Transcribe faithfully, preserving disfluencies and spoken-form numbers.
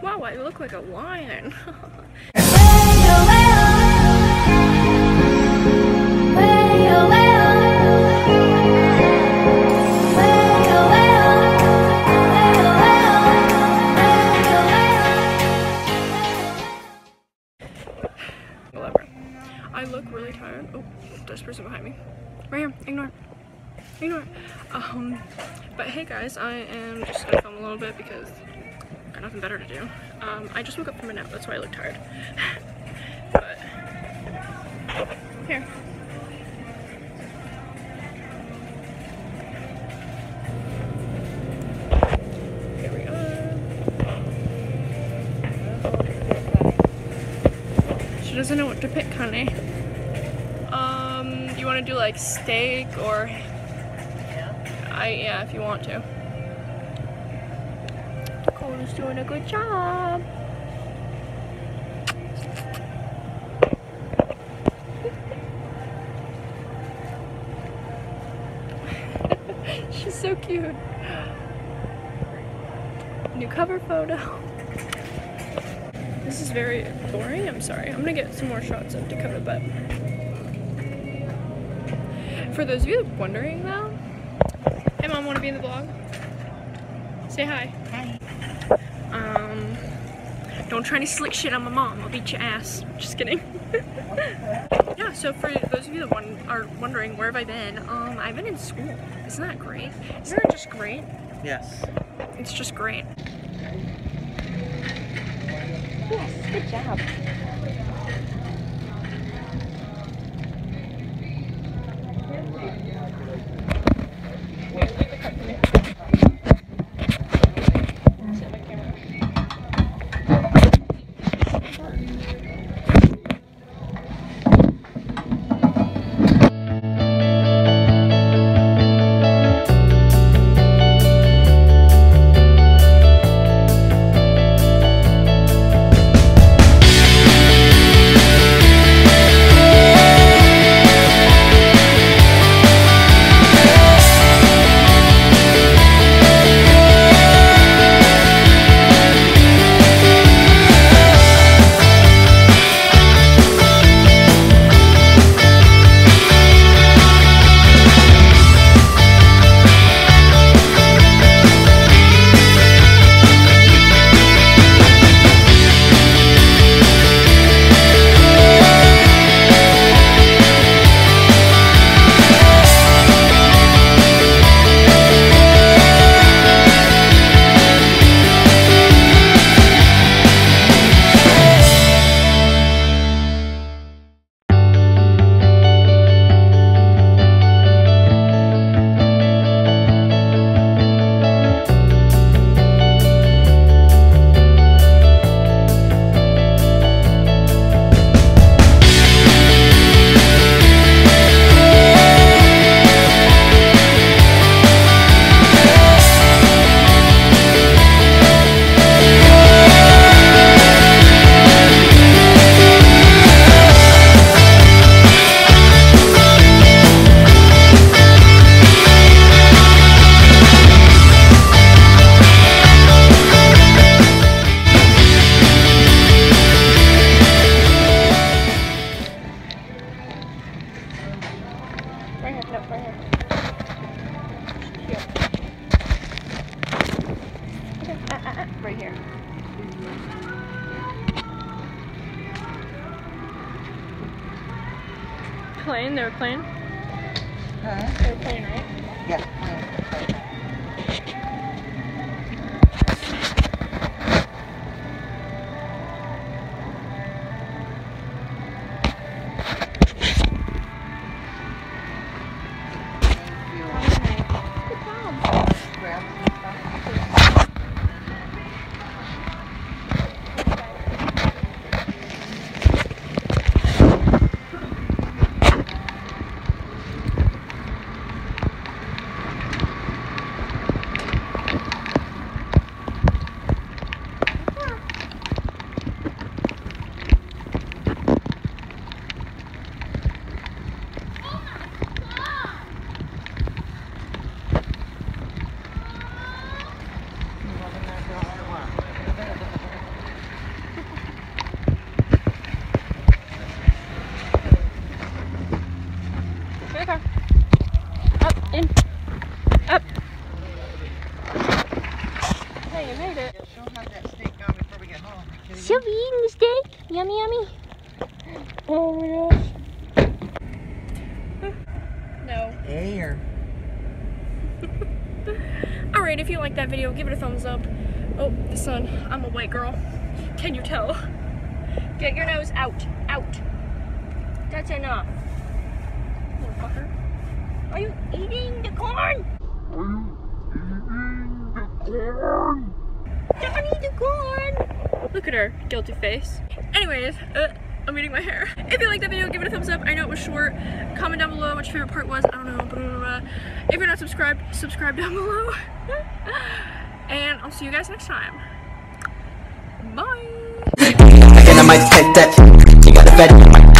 Wow, I look like a lion. Whatever. I look really tired. Oh, there's a person behind me. Right here. Ignore. Ignore. Um, but hey guys, I am just gonna film a little bit because I got nothing better to do. Um, I just woke up from a nap, that's why I look tired. But here. Here we are. She doesn't know what to pick, honey. Um, you want to do like steak or? Yeah. I yeah, if you want to. Cole's doing a good job. She's so cute. New cover photo. This is very boring. I'm sorry. I'm gonna get some more shots of Dakota, but for those of you wondering though, hey mom, want to be in the vlog? Say hi. Hi. Um, don't try any slick shit on my mom. I'll beat your ass. Just kidding. Yeah, so for those of you that one, are wondering where have I been, um, I've been in school. Isn't that great? Isn't that just great? Yes. It's just great. Yes, good job. Right here. Playing? They were playing? Huh? They were playing, right? Yeah. She'll have that steak gone before we get home. She'll be eating the steak. Yummy, yummy. Oh my gosh. No. Hey, or Alright, if you like that video, give it a thumbs up. Oh, the sun. I'm a white girl. Can you tell? Get your nose out. Out. That's enough. Motherfucker. Are you eating the corn? Are you eating the corn? Don't eat the corn. Look at her guilty face. Anyways, uh, I'm eating my hair. If you like that video, give it a thumbs up. I know it was short. Comment down below what your favorite part was. I don't know. Blah, blah, blah. If you're not subscribed, subscribe down below. And I'll see you guys next time. Bye. I might take that. You got a better.